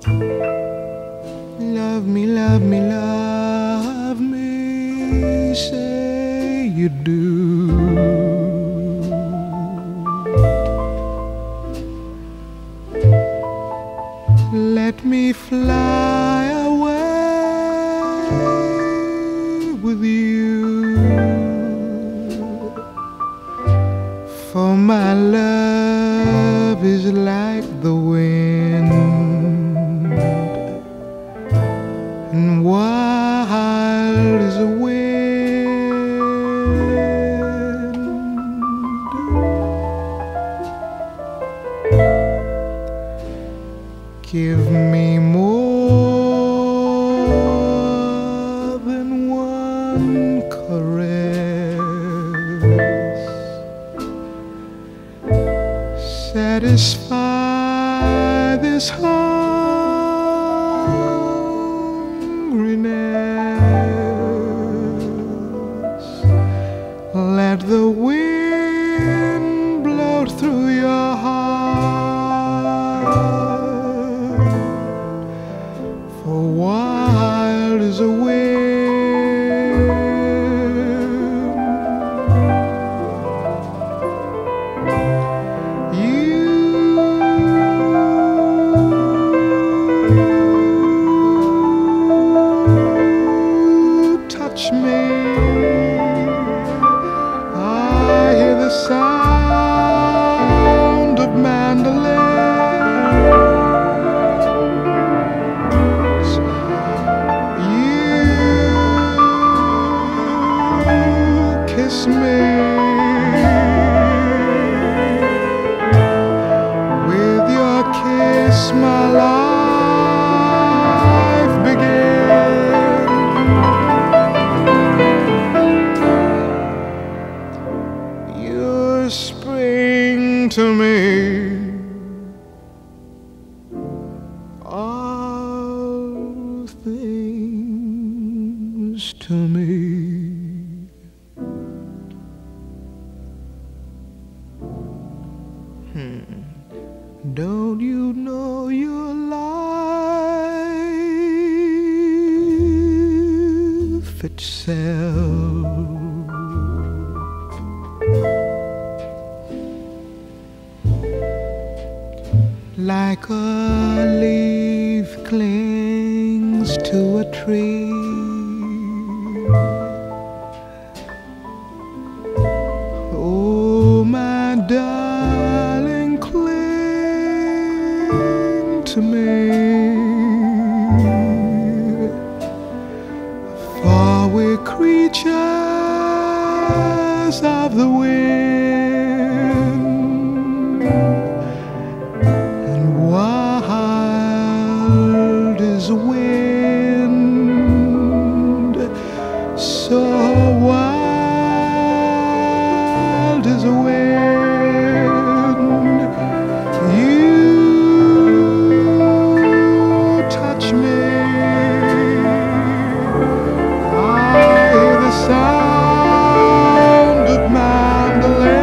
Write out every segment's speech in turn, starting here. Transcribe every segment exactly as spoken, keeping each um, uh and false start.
Love me, love me, love me, say you do. Let me fly away with you, for my love is like the wind, and wild as a wind. Give me more than one caress, satisfy this hungriness. Let the wind blow through your heart, for wild as a wind. Touch me, I hear the sound of mandolins. You kiss me, with your kiss my life begins. You're spring to me, all things to me. Hmm. Don't you know your life itself? Like a leaf clings to a tree, oh my darling, cling to me, for we're creatures of the wind, wild as a wind, so wild as a wind. You touch me, I hear the sound of mandolin.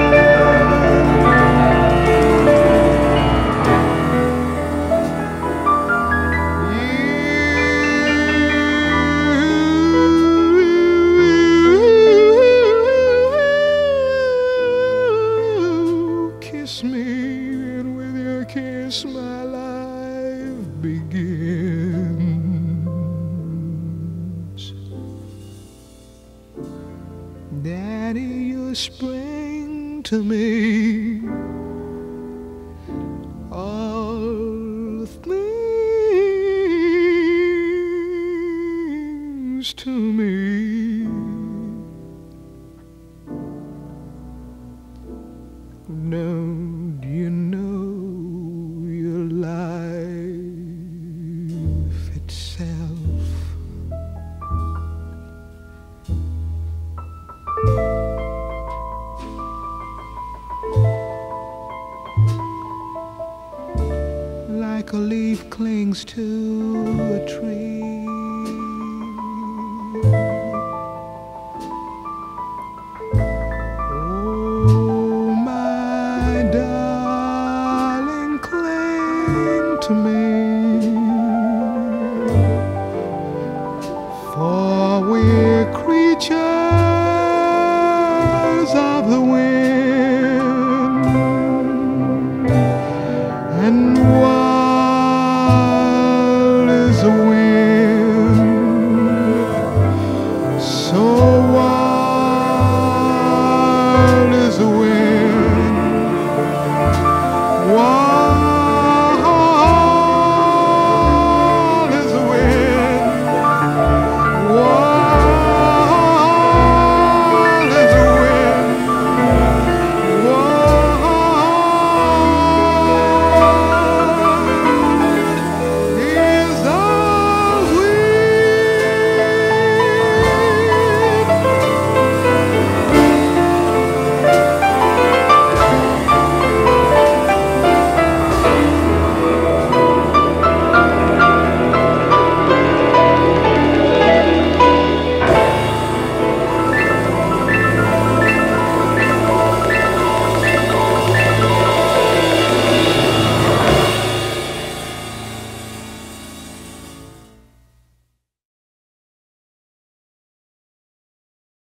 Kiss me, and with your kiss my life begins. Daddy, you're spring to me, all things to me. Don't you know your life itself? Like a leaf clings to